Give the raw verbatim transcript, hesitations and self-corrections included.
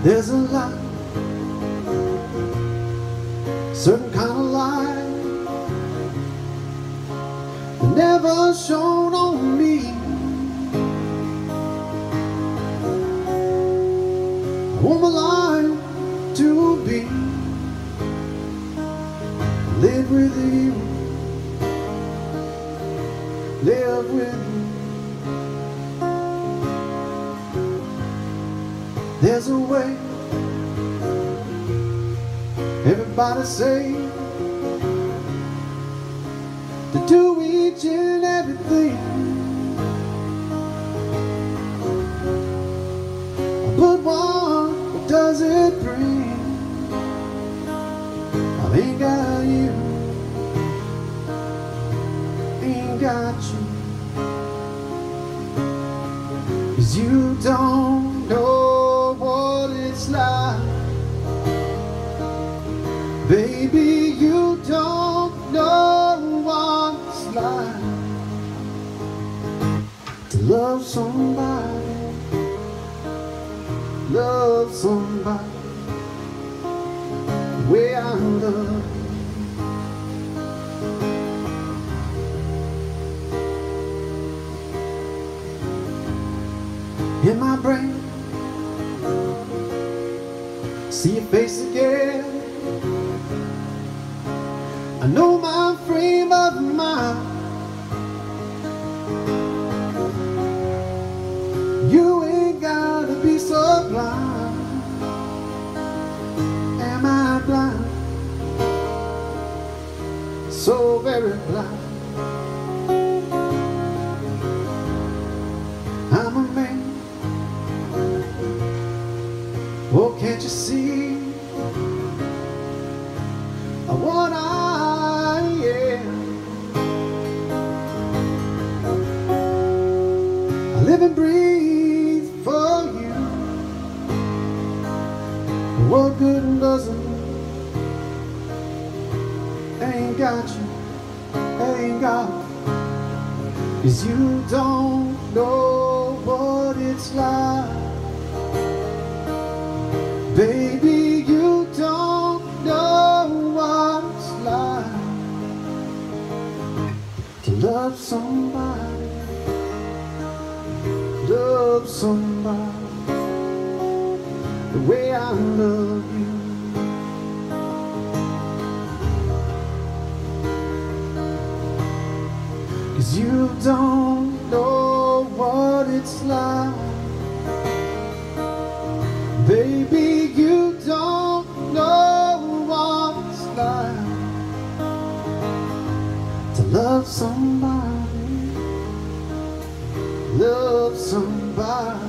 There's a light, certain kind of light that never shone on me. I want my life to be live with you, live with you. There's a way, everybody say, to do each and everything. But what does it bring? I ain't got you, ain't got you, 'cause you don't know what it's like. Baby, you don't know what it's like to love somebody, love somebody the way I love you. In my brain, see your face again. I know my frame of mind. You ain't gotta be so blind. Am I blind? So very blind. I'm a man. Oh, can't you see what I am? I live and breathe for you. What good doesn't ain't got you, ain't got, 'cause you don't know what it's like. Baby, you don't know what it's like to love somebody, love somebody the way I love you. 'Cause you don't know what it's like. Baby, you don't know what it's like to love somebody, love somebody